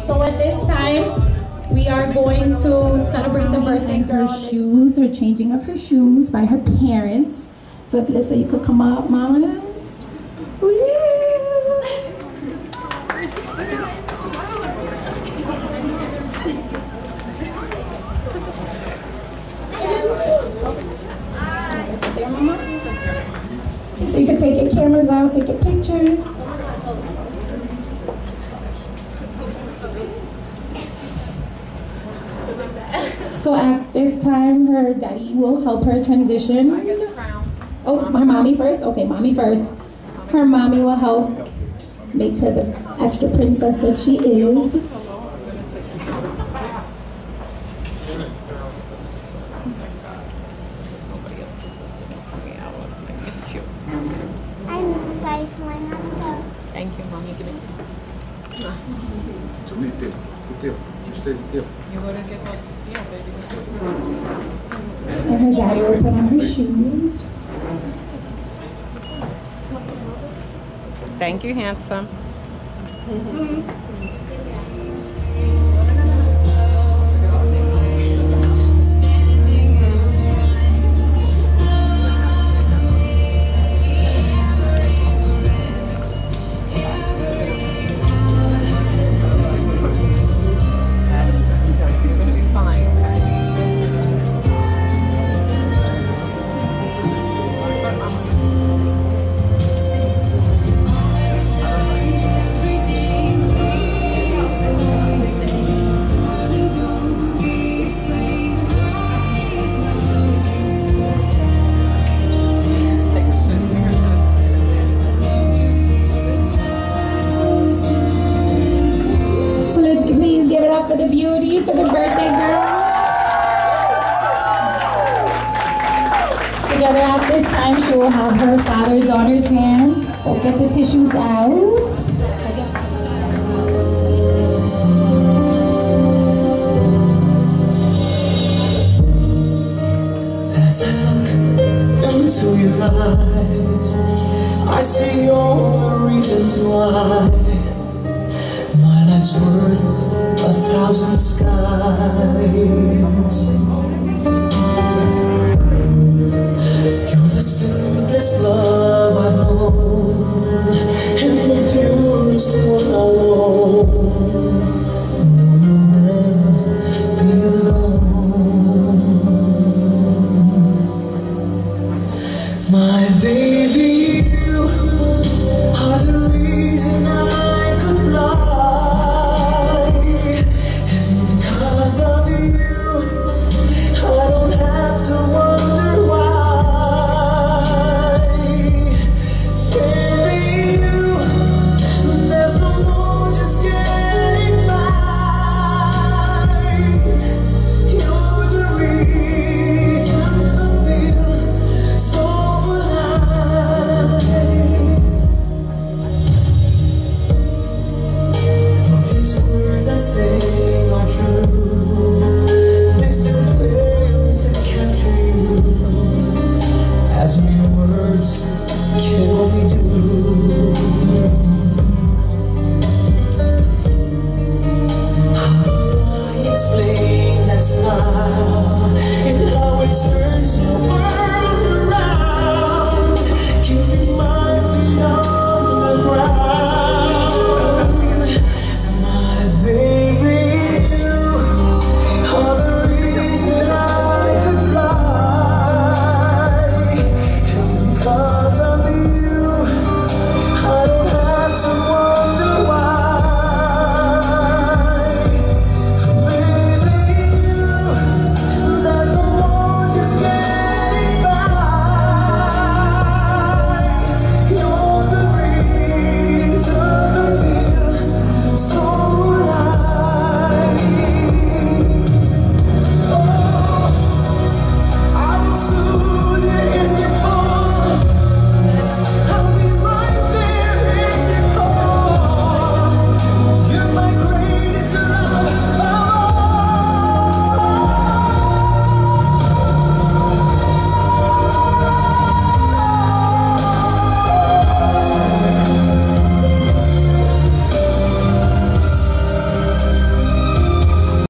So at this time, we are going to celebrate the birthday girl. Her shoes, her changing of her shoes by her parents. So if Lisa, you could come up, mamas. Woo! So you can take your cameras out, take your pictures. So at this time, her daddy will help her transition. Oh, her mommy first? Okay, mommy first. Her mommy will help make her the extra princess that she is. I miss the side to line up, so. Thank you, Mommy. Give me kisses. You want to get those? Yeah, baby. And her daddy will put on her shoes. Thank you, handsome. For the beauty, for the birthday girl. Together at this time, she will have her father-daughter dance. So get the tissues out. As I look into your eyes, I see all the reasons why my life's worth 1,000 skies.